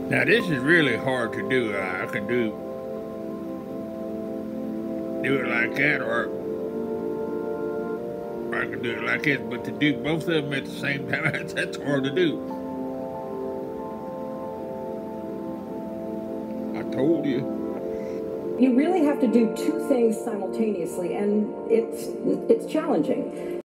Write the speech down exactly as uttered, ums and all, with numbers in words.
Now this is really hard to do. I can do do it like that, or, or I can do it like this. But to do both of them at the same time, that's, that's hard to do. I told you. You really have to do two things simultaneously, and it's it's challenging.